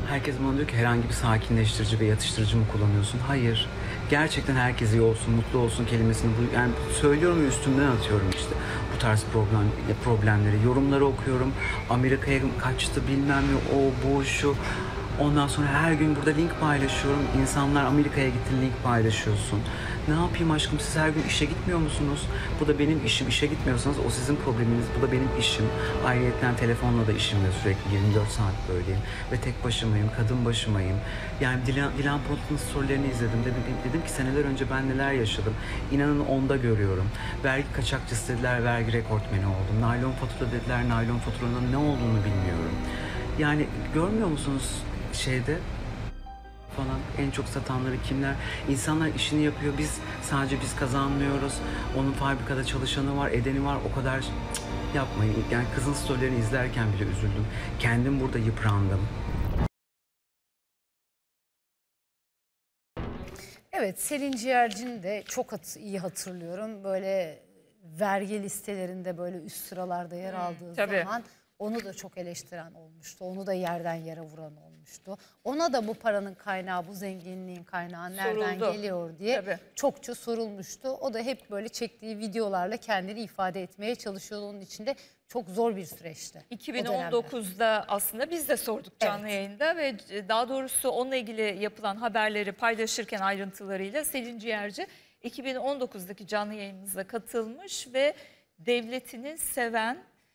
Herkes bana diyor ki herhangi bir sakinleştirici ve yatıştırıcı mı kullanıyorsun? Hayır. Gerçekten herkes iyi olsun, mutlu olsun kelimesini yani söylüyorum ve üstümden atıyorum işte bu tarz problemleri. Yorumları okuyorum. Amerika'ya kaçtı bilmem ne, o bu şu. Ondan sonra her gün burada link paylaşıyorum. İnsanlar Amerika'ya gitti, link paylaşıyorsun. Ne yapayım aşkım, siz her gün işe gitmiyor musunuz? Bu da benim işim. İşe gitmiyorsanız o sizin probleminiz. Bu da benim işim. Ayrıyeten telefonla da işimle sürekli 24 saat böyleyim. Ve tek başımayım, kadın başımayım. Yani Dilan Polat'ın sorularını izledim. Dedim ki seneler önce ben neler yaşadım. İnanın onda görüyorum. Vergi kaçakçısı dediler, vergi rekortmeni oldum. Naylon fatura dediler, naylon faturanın ne olduğunu bilmiyorum. Yani görmüyor musunuz şeyde falan en çok satanları kimler? İnsanlar işini yapıyor. Sadece biz kazanmıyoruz. Onun fabrikada çalışanı var, edeni var. O kadar yapmayın. Yani kızın storylerini izlerken bile üzüldüm. Kendim burada yıprandım. Evet, Selin Ciğerci'ni de çok iyi hatırlıyorum. Böyle vergi listelerinde böyle üst sıralarda yer aldığı zaman onu da çok eleştiren olmuştu. Onu da yerden yere vuran olmuştu. Ona da bu paranın kaynağı, bu zenginliğin kaynağı nereden geliyor diye çokça sorulmuştu. O da hep böyle çektiği videolarla kendini ifade etmeye çalışıyordu. Onun içinde çok zor bir süreçti. 2019'da aslında biz de sorduk canlı yayında ve daha doğrusu onunla ilgili yapılan haberleri paylaşırken ayrıntılarıyla Selin Ciğerci 2019'daki canlı yayınımıza katılmış ve devletini seven,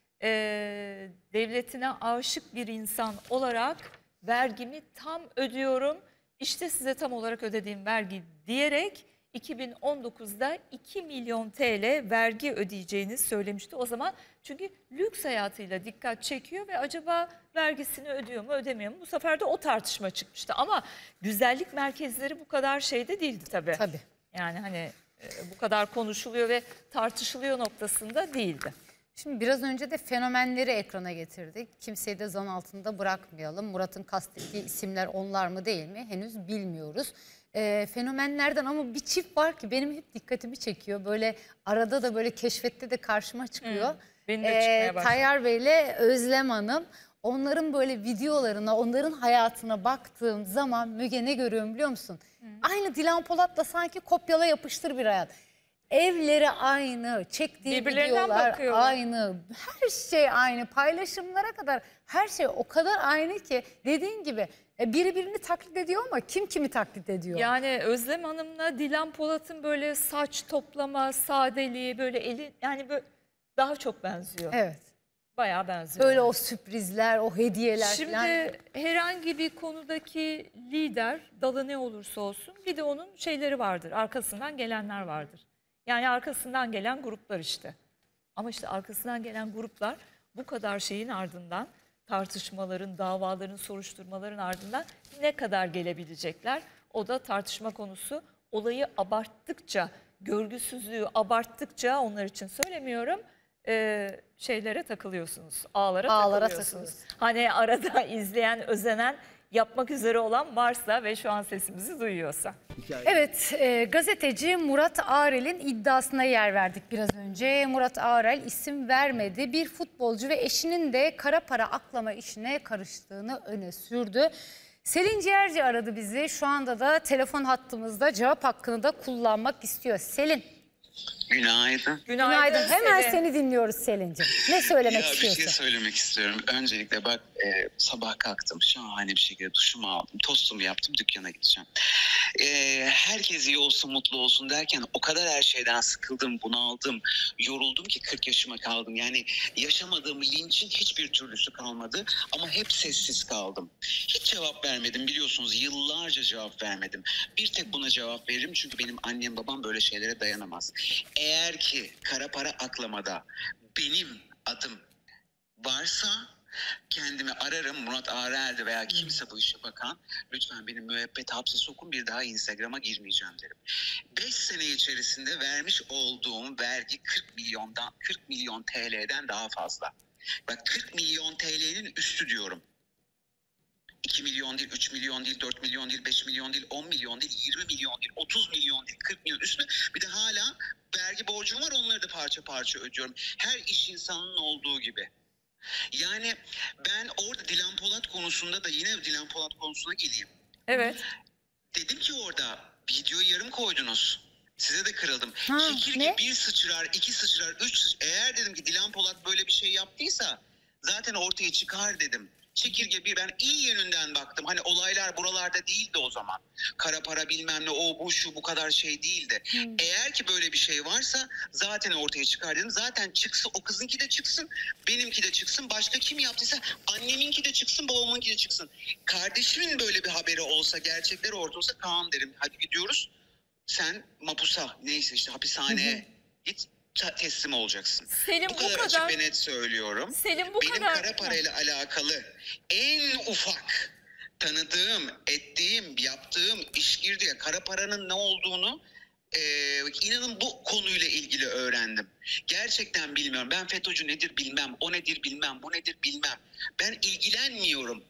devletine aşık bir insan olarak vergimi tam ödüyorum, İşte size tam olarak ödediğim vergi diyerek 2019'da 2 milyon TL vergi ödeyeceğini söylemişti. O zaman çünkü lüks hayatıyla dikkat çekiyor ve acaba vergisini ödüyor mu ödemiyor mu? Bu sefer de o tartışma çıkmıştı ama güzellik merkezleri bu kadar şeyde değildi tabii. Yani hani bu kadar konuşuluyor ve tartışılıyor noktasında değildi. Şimdi biraz önce de fenomenleri ekrana getirdik. Kimseyi de zan altında bırakmayalım. Murat'ın kastettiği isimler onlar mı değil mi henüz bilmiyoruz. Fenomenlerden ama bir çift var ki benim hep dikkatimi çekiyor. Böyle arada da böyle keşfette de karşıma çıkıyor. Benim de çıkmaya başladı. Tayyar Bey ile Özlem Hanım. Onların böyle videolarına, onların hayatına baktığım zaman Müge ne görüyorum biliyor musun? Aynı Dilan Polat'la sanki kopyala yapıştır bir hayat. Evleri aynı, çektiği videolar aynı, her şey aynı, paylaşımlara kadar her şey o kadar aynı ki dediğin gibi biri birini taklit ediyor ama kim kimi taklit ediyor? Yani Özlem Hanım'la Dilan Polat'ın böyle saç toplama, sadeliği böyle yani böyle daha çok benziyor. Evet. Bayağı benziyor. Böyle o sürprizler, o hediyeler Şimdi falan. herhangi bir konudaki lider, dalı ne olursa olsun bir de onun şeyleri vardır, arkasından gelenler vardır. Yani arkasından gelen gruplar işte. Ama işte arkasından gelen gruplar bu kadar şeyin ardından, tartışmaların, davaların, soruşturmaların ardından ne kadar gelebilecekler? O da tartışma konusu. Olayı abarttıkça, görgüsüzlüğü abarttıkça onlar için söylemiyorum, şeylere takılıyorsunuz, ağlara takılıyorsunuz. Hani arada izleyen, özenen, yapmak üzere olan varsa ve şu an sesimizi duyuyorsa. Evet, gazeteci Murat Arel'in iddiasına yer verdik biraz önce. Murat Arel isim vermedi. Bir futbolcu ve eşinin de kara para aklama işine karıştığını öne sürdü. Selin Ciğerci aradı bizi. Şu anda da telefon hattımızda cevap hakkını da kullanmak istiyor. Selin. Günaydın. Günaydın. Hemen seni dinliyoruz Selin'ciğim. Ne söylemek istiyorsun? Bir şey söylemek istiyorum. Öncelikle bak sabah kalktım. Şahane bir şekilde duşumu aldım. Tostumu yaptım. Dükkana gideceğim. Herkes iyi olsun, mutlu olsun derken o kadar her şeyden sıkıldım, bunaldım, yoruldum ki 40 yaşıma kaldım. Yani yaşamadığım linçin hiçbir türlüsü kalmadı ama hep sessiz kaldım. Hiç cevap vermedim biliyorsunuz. Yıllarca cevap vermedim. Bir tek buna cevap veririm çünkü benim annem babam böyle şeylere dayanamaz. Eğer ki kara para aklamada benim adım varsa kendimi ararım, Murat Arel'de veya kimse bu işe bakan, lütfen beni müebbet hapse sokun, bir daha Instagram'a girmeyeceğim derim. 5 sene içerisinde vermiş olduğum vergi 40 milyon TL'den daha fazla. Bak 40 milyon TL'nin üstü diyorum. 2 milyon değil, 3 milyon değil, 4 milyon değil, 5 milyon değil, 10 milyon değil, 20 milyon değil, 30 milyon değil, 40 milyon üstüne bir de hala vergi borcum var, onları da parça parça ödüyorum. Her iş insanının olduğu gibi. Yani ben orada Dilan Polat konusunda da yine Dilan Polat konusuna geleyim. Evet. Dedim ki orada videoyu yarım koydunuz. Size de kırıldım. Ha, Çekirge ne? 1 sıçrar, 2 sıçrar, 3 sıçrar. Eğer dedim ki Dilan Polat böyle bir şey yaptıysa zaten ortaya çıkar dedim. Çekirge bir, ben iyi yönünden baktım. Hani olaylar buralarda değildi o zaman. Kara para bilmem ne, o bu şu bu kadar şey değildi. Eğer ki böyle bir şey varsa zaten ortaya çıkar dedim. Zaten çıksın, o kızınki de çıksın, benimki de çıksın. Başka kim yaptıysa anneminki de çıksın, babamınki de çıksın. Kardeşimin böyle bir haberi olsa, gerçekler ortaya olsa Kaan derim. Hadi gidiyoruz. Sen mapusa, neyse işte hapishaneye git, teslim olacaksın. Selim Bu kadar açık ve net söylüyorum. Selim bu Benim kadar. kara parayla alakalı en ufak tanıdığım, ettiğim, yaptığım işgirdiye kara paranın ne olduğunu inanın bu konuyla ilgili öğrendim. Gerçekten bilmiyorum. Ben FETÖ'cü nedir bilmem, o nedir bilmem, bu nedir bilmem. Ben ilgilenmiyorum.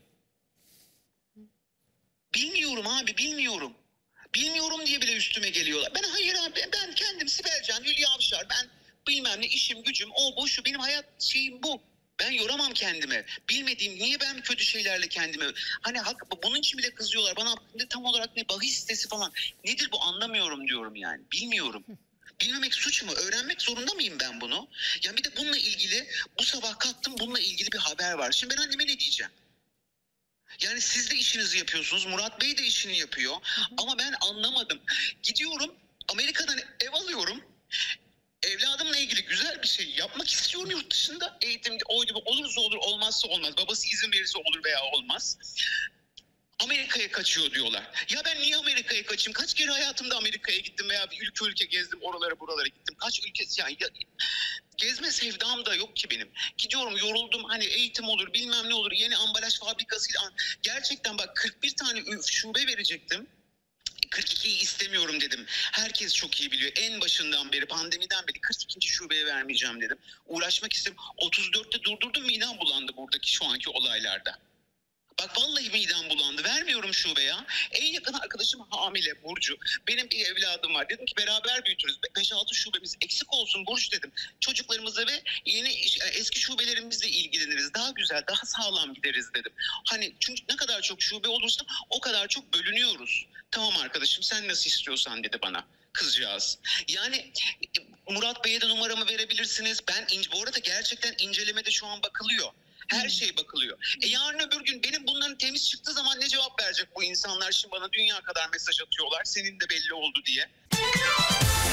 Bilmiyorum abi, bilmiyorum. Bilmiyorum diye bile üstüme geliyorlar. Ben hayır abi, ben kendim Sibelcan, Hülya Avşar, ben bilmem ne, işim gücüm, o bu şu, benim hayat şeyim bu. Ben yoramam kendimi. Bilmediğim, niye ben kötü şeylerle kendimi... Hani bunun için bile kızıyorlar. Bana tam olarak ne, bahis sitesi falan. Nedir bu, anlamıyorum diyorum yani. Bilmiyorum. Bilmemek suç mu? Öğrenmek zorunda mıyım ben bunu? Yani bir de bununla ilgili, bu sabah kalktım, bununla ilgili bir haber var. Şimdi ben anneme ne diyeceğim? Yani siz de işinizi yapıyorsunuz. Murat Bey de işini yapıyor. Ama ben anlamadım. Gidiyorum Amerika'dan ev alıyorum. Evladımla ilgili güzel bir şey yapmak istiyorum yurt dışında. Eğitimde oydu, olursa olur, olmazsa olmaz. Babası izin verirse olur veya olmaz. Amerika'ya kaçıyor diyorlar. Ya ben niye Amerika'ya kaçayım? Kaç kere hayatımda Amerika'ya gittim veya bir ülke gezdim, oralara buralara gittim. Kaç ülke yani gezme sevdam da yok ki benim. Gidiyorum, yoruldum, hani eğitim olur, bilmem ne olur, yeni ambalaj fabrikasıyla. Gerçekten bak 41 tane şube verecektim. 42'yi istemiyorum dedim. Herkes çok iyi biliyor. En başından beri, pandemiden beri 42. şubeye vermeyeceğim dedim. Uğraşmak istedim. 34'te durdurdum, midem bulandı buradaki şu anki olaylarda. Bak vallahi midem bulandı. Vermiyorum şube ya. En yakın arkadaşım hamile Burcu. Benim bir evladım var. Dedim ki beraber büyütürüz. 5-6 şubemiz eksik olsun Burcu dedim. Çocuklarımızla ve yeni eski şubelerimizle ilgileniriz. Daha güzel, daha sağlam gideriz dedim. Hani çünkü ne kadar çok şube olursa o kadar çok bölünüyoruz. Tamam arkadaşım, sen nasıl istiyorsan dedi bana kızcağız. Yani Murat Bey'e de numaramı verebilirsiniz. Bu arada gerçekten incelemede şu an bakılıyor. Her şey bakılıyor. Yarın öbür gün benim bunların temiz çıktığı zaman ne cevap verecek bu insanlar? Şimdi bana dünya kadar mesaj atıyorlar. Senin de belli oldu diye.